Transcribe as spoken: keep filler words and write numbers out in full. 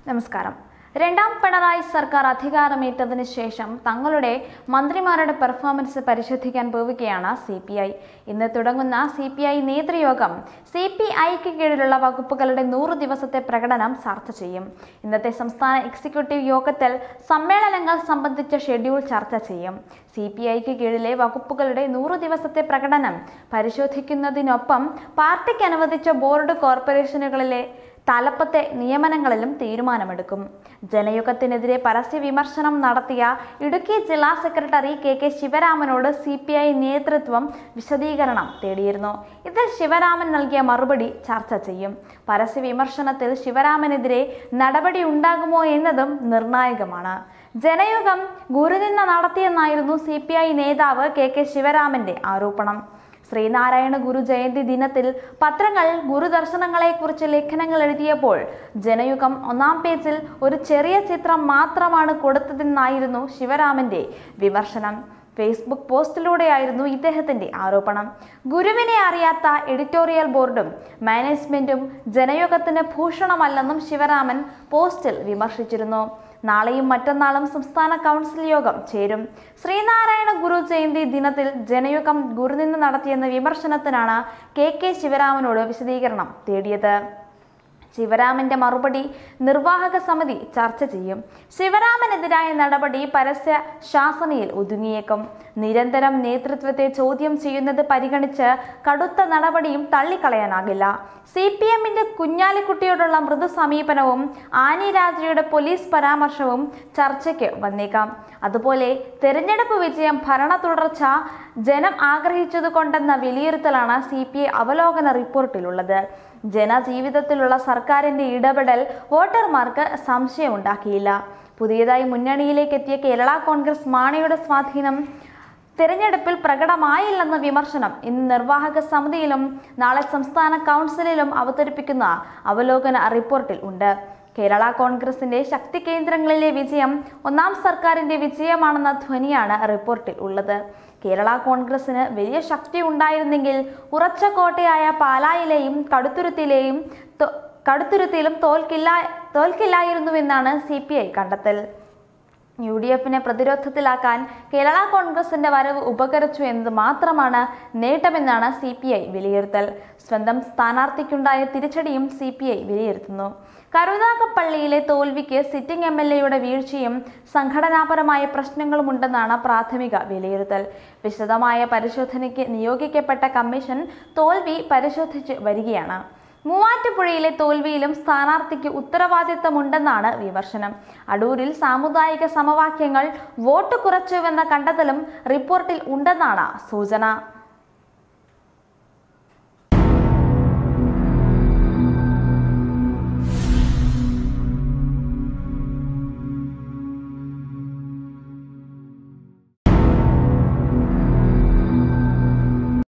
നമസ്കാരം. രണ്ടാം പിണറായി സർക്കാർ അധികാരമേറ്റതിനു ശേഷം തങ്ങളുടെ മന്ത്രിമാരുടെ പെർഫോമൻസ് പരിശോധിക്കാൻ പോവുകയാണ് സി പി ഐ. ഇന്ന് തുടങ്ങുന്ന സി പി ഐ നേതൃയോഗം സി പി ഐക്ക് കീഴിലുള്ള വകുപ്പുകളുടെ നൂറ് ദിവസത്തെ പ്രകടനം ചർച്ച ചെയ്യും. ഇന്നത്തെ സംസ്ഥാന എക്സിക്യൂട്ടീവ് യോഗത്തിൽ സമ്മേളനങ്ങൾ സംബന്ധിച്ച ഷെഡ്യൂൾ ചർച്ച ചെയ്യും. സി പി ഐക്ക് കീഴിലെ വകുപ്പുകളുടെ നൂറ് ദിവസത്തെ പ്രകടനം പരിശോധിക്കുന്നതിനൊപ്പം പാർട്ടിക്ക് അനുവദിച്ച ബോർഡ് കോർപ്പറേഷനുകളിലെ തലപ്പത്തെ നിയമനങ്ങളിലും തീരുമാനമെടുക്കും. ജനയുഗത്തിനെതിരെ പരസ്യ വിമർശനം നടത്തിയ ഇടുക്കി ജില്ലാ സെക്രട്ടറി കെ കെ ശിവരാമനോട് സി പി ഐ നേതൃത്വം വിശദീകരണം തേടിയിരുന്നു. ഇതിൽ ശിവരാമൻ നൽകിയ മറുപടി ചർച്ച ചെയ്യും. പരസ്യ വിമർശനത്തിൽ ശിവരാമനെതിരെ നടപടി ഉണ്ടാകുമോ എന്നതും നിർണായകമാണ്. ജനയുഗം ഗുരുനിന്ദ നടത്തിയെന്നായിരുന്നു സി പി ഐ നേതാവ് കെ കെ ശിവരാമന്റെ ആരോപണം. ശ്രീനാരായണ ഗുരു ജയന്തി ദിനത്തിൽ പത്രങ്ങൾ ഗുരുദർശനങ്ങളെക്കുറിച്ച് ലേഖനങ്ങൾ എഴുതിയപ്പോൾ ജനയുഗം ഒന്നാം പേജിൽ ഒരു ചെറിയ ചിത്രം മാത്രമാണ് കൊടുത്തതെന്നായിരുന്നു ശിവരാമന്റെ വിമർശനം. ഫേസ്ബുക്ക് പോസ്റ്റിലൂടെയായിരുന്നു ഇദ്ദേഹത്തിന്റെ ആരോപണം. ഗുരുവിനെ അറിയാത്ത എഡിറ്റോറിയൽ ബോർഡും മാനേജ്മെന്റും ജനയുഗത്തിന് ഭൂഷണമല്ലെന്നും ശിവരാമൻ പോസ്റ്റിൽ വിമർശിച്ചിരുന്നു. നാളെയും മറ്റന്നാളും സംസ്ഥാന കൗൺസിൽ യോഗം ചേരും. ശ്രീനാരായണ ഗുരു ജയന്തി ദിനത്തിൽ ജനയുഗം ഗുരുനിന്ദ നടത്തിയെന്ന വിമർശനത്തിനാണ് കെ കെ ശിവരാമനോട് വിശദീകരണം തേടിയത്. ശിവരാമന്റെ മറുപടി നിർവാഹക സമിതി ചർച്ച ചെയ്യും. ശിവരാമനെതിരായ നടപടി പരസ്യ ശാസനയിൽ ഒതുങ്ങിയേക്കും. നിരന്തരം നേതൃത്വത്തെ ചോദ്യം ചെയ്യുന്നത് പരിഗണിച്ച് കടുത്ത നടപടിയും തള്ളിക്കളയാനാകില്ല. സി പി എമ്മിന്റെ കുഞ്ഞാലിക്കുട്ടിയോടുള്ള മൃദു സമീപനവും ആനി രാജയുടെ പോലീസ് പരാമർശവും ചർച്ചയ്ക്ക് വന്നേക്കാം. അതുപോലെ തെരഞ്ഞെടുപ്പ് വിജയം ഭരണ തുടർച്ച ജനം ആഗ്രഹിച്ചതുകൊണ്ടെന്ന വിലയിരുത്തലാണ് സി പി ഐ അവലോകന റിപ്പോർട്ടിലുള്ളത്. ജനജീവിതത്തിലുള്ള സർക്കാരിന്റെ ഇടപെടൽ വോട്ടർമാർക്ക് സംശയമുണ്ടാക്കിയില്ല. പുതിയതായി മുന്നണിയിലേക്ക് എത്തിയ കേരള കോൺഗ്രസ് മാണിയുടെ സ്വാധീനം തെരഞ്ഞെടുപ്പിൽ പ്രകടമായില്ലെന്ന വിമർശനം ഇന്ന് നിർവാഹക സമിതിയിലും നാളെ സംസ്ഥാന കൗൺസിലിലും അവതരിപ്പിക്കുന്ന അവലോകന റിപ്പോർട്ടിൽ ഉണ്ട്. കേരള കോൺഗ്രസിന്റെ ശക്തി കേന്ദ്രങ്ങളിലെ വിജയം ഒന്നാം സർക്കാരിന്റെ വിജയമാണെന്ന ധ്വനിയാണ് റിപ്പോർട്ടിൽ ഉള്ളത്. കേരള കോൺഗ്രസിന് വലിയ ശക്തി ഉണ്ടായിരുന്നെങ്കിൽ ഉറച്ച കോട്ടയായ പാലായിലെയും കടുത്തുരുത്തിയിലെയും കടുത്തുരുത്തിയിലും തോൽക്കില്ല തോൽക്കില്ലായിരുന്നുവെന്നാണ് സി പി ഐ കണ്ടെത്തൽ. യു ഡി എഫിനെ പ്രതിരോധത്തിലാക്കാൻ കേരള കോൺഗ്രസിന്റെ വരവ് ഉപകരിച്ചു എന്നത് മാത്രമാണ് നേട്ടമെന്നാണ് സി പി ഐ വിലയിരുത്തൽ. സ്വന്തം സ്ഥാനാർത്ഥിക്കുണ്ടായ തിരിച്ചടിയും സി പി ഐ വിലയിരുത്തുന്നു. കരുനാഗപ്പള്ളിയിലെ തോൽവിക്ക് സിറ്റിംഗ് എം എൽ എയുടെ വീഴ്ചയും സംഘടനാപരമായ പ്രശ്നങ്ങളുമുണ്ടെന്നാണ് പ്രാഥമിക വിലയിരുത്തൽ. വിശദമായ പരിശോധനയ്ക്ക് നിയോഗിക്കപ്പെട്ട കമ്മീഷൻ തോൽവി പരിശോധിച്ച് വരികയാണ്. മൂവാറ്റുപുഴയിലെ തോൽവിയിലും സ്ഥാനാർത്ഥിക്ക് ഉത്തരവാദിത്തമുണ്ടെന്നാണ് വിമർശനം. അടൂരിൽ സാമുദായിക സമവാക്യങ്ങൾ വോട്ട് കുറച്ചുവെന്ന കണ്ടെത്തലും റിപ്പോർട്ടിൽ ഉണ്ടെന്നാണ് സൂചന.